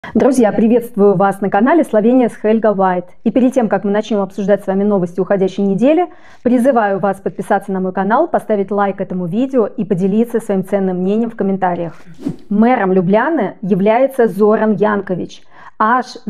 Друзья, приветствую вас на канале Словения с Хельга Вайт. И перед тем, как мы начнем обсуждать с вами новости уходящей недели, призываю вас подписаться на мой канал, поставить лайк этому видео и поделиться своим ценным мнением в комментариях. Мэром Любляны является Зоран Янкович аж с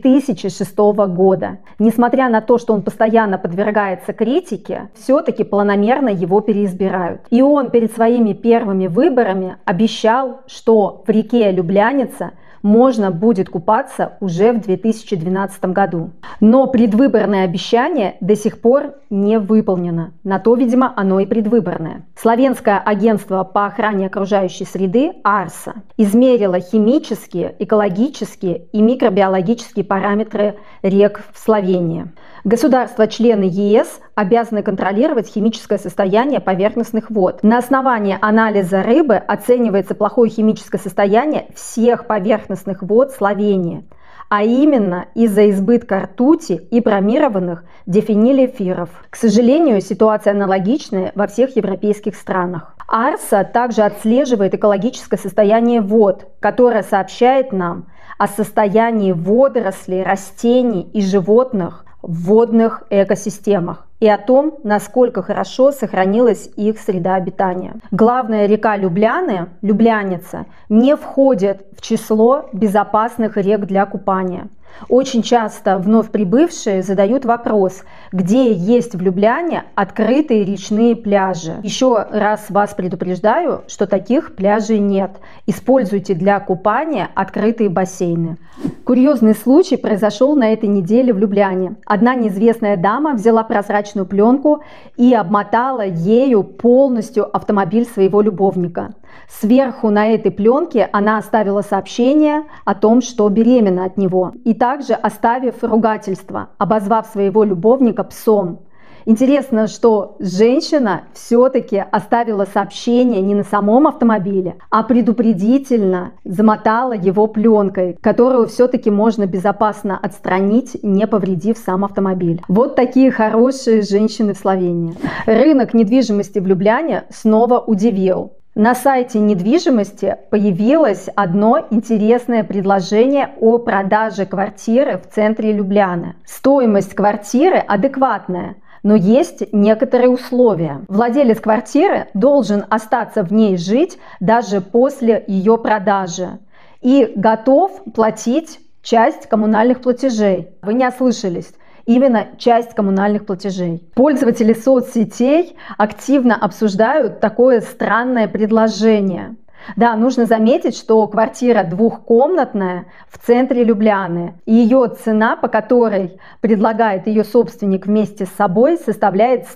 2006 года. Несмотря на то, что он постоянно подвергается критике, все-таки планомерно его переизбирают. И он перед своими первыми выборами обещал, что в реке Любляница можно будет купаться уже в 2012 году. Но предвыборное обещание до сих пор не выполнено. На то, видимо, оно и предвыборное. Словенское агентство по охране окружающей среды АРСА измерило химические, экологические и микробиологические параметры рек в Словении. Государства-члены ЕС обязаны контролировать химическое состояние поверхностных вод. На основании анализа рыбы оценивается плохое химическое состояние всех поверхностных вод Словении, а именно из-за избытка ртути и бромированных дифенилэфиров. К сожалению, ситуация аналогичная во всех европейских странах. АРСА также отслеживает экологическое состояние вод, которое сообщает нам о состоянии водорослей, растений и животных в водных экосистемах и о том, насколько хорошо сохранилась их среда обитания. Главная река Любляны, Любляница, не входит в число безопасных рек для купания. Очень часто вновь прибывшие задают вопрос, где есть в Любляне открытые речные пляжи. Еще раз вас предупреждаю, что таких пляжей нет. Используйте для купания открытые бассейны. Курьезный случай произошел на этой неделе в Любляне. Одна неизвестная дама взяла прозрачную пленку и обмотала ею полностью автомобиль своего любовника. Сверху на этой пленке она оставила сообщение о том, что беременна от него, и также оставив ругательство, обозвав своего любовника псом. Интересно, что женщина все-таки оставила сообщение не на самом автомобиле, а предупредительно замотала его пленкой, которую все-таки можно безопасно отстранить, не повредив сам автомобиль. Вот такие хорошие женщины в Словении. Рынок недвижимости в Любляне снова удивил. На сайте недвижимости появилось одно интересное предложение о продаже квартиры в центре Любляны. Стоимость квартиры адекватная, но есть некоторые условия. Владелец квартиры должен остаться в ней жить даже после ее продажи и готов платить часть коммунальных платежей. Вы не ослышались. Именно часть коммунальных платежей. Пользователи соцсетей активно обсуждают такое странное предложение. Да, нужно заметить, что квартира двухкомнатная в центре Любляны. И ее цена, по которой предлагает ее собственник вместе с собой, составляет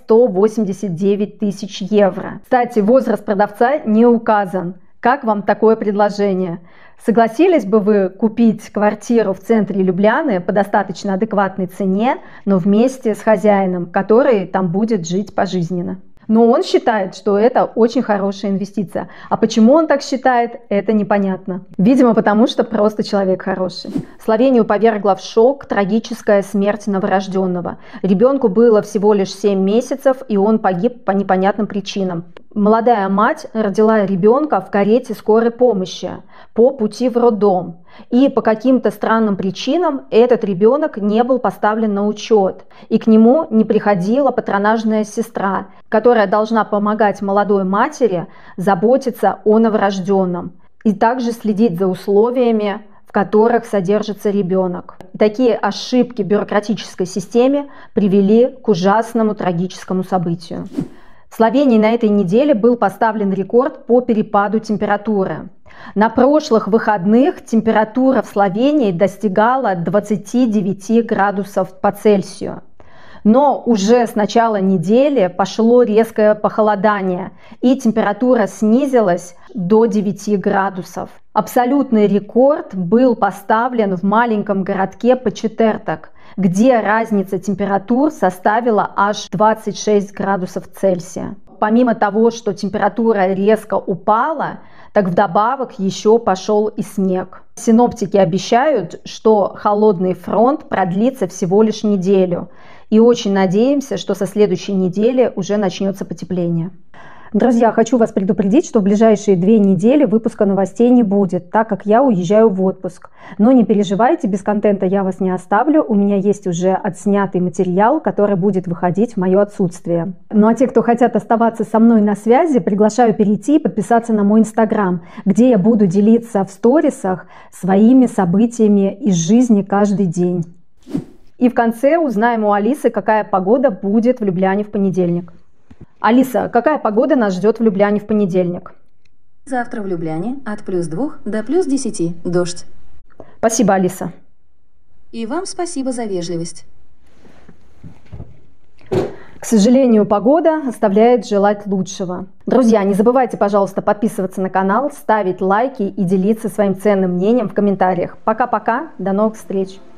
189 тысяч евро. Кстати, возраст продавца не указан. Как вам такое предложение? Согласились бы вы купить квартиру в центре Любляны по достаточно адекватной цене, но вместе с хозяином, который там будет жить пожизненно? Но он считает, что это очень хорошая инвестиция. А почему он так считает, это непонятно. Видимо, потому что просто человек хороший. Словению повергла в шок трагическая смерть новорожденного. Ребенку было всего лишь 7 месяцев, и он погиб по непонятным причинам. Молодая мать родила ребенка в карете скорой помощи по пути в роддом. И по каким-то странным причинам этот ребенок не был поставлен на учет. И к нему не приходила патронажная сестра, которая должна помогать молодой матери заботиться о новорожденном и также следить за условиями, в которых содержится ребенок. Такие ошибки в бюрократической системе привели к ужасному трагическому событию. В Словении на этой неделе был поставлен рекорд по перепаду температуры. На прошлых выходных температура в Словении достигала 29 градусов по Цельсию. Но уже с начала недели пошло резкое похолодание, и температура снизилась до 9 градусов. Абсолютный рекорд был поставлен в маленьком городке Почетертак, где разница температур составила аж 26 градусов Цельсия. Помимо того, что температура резко упала, так вдобавок еще пошел и снег. Синоптики обещают, что холодный фронт продлится всего лишь неделю. И очень надеемся, что со следующей недели уже начнется потепление. Друзья, хочу вас предупредить, что в ближайшие 2 недели выпуска новостей не будет, так как я уезжаю в отпуск. Но не переживайте, без контента я вас не оставлю. У меня есть уже отснятый материал, который будет выходить в мое отсутствие. Ну а те, кто хотят оставаться со мной на связи, приглашаю перейти и подписаться на мой инстаграм, где я буду делиться в сторисах своими событиями из жизни каждый день. И в конце узнаем у Алисы, какая погода будет в Любляне в понедельник. Алиса, какая погода нас ждет в Любляне в понедельник? Завтра в Любляне от +2 до +10 дождь. Спасибо, Алиса. И вам спасибо за вежливость. К сожалению, погода оставляет желать лучшего. Друзья, не забывайте, пожалуйста, подписываться на канал, ставить лайки и делиться своим ценным мнением в комментариях. Пока-пока, до новых встреч!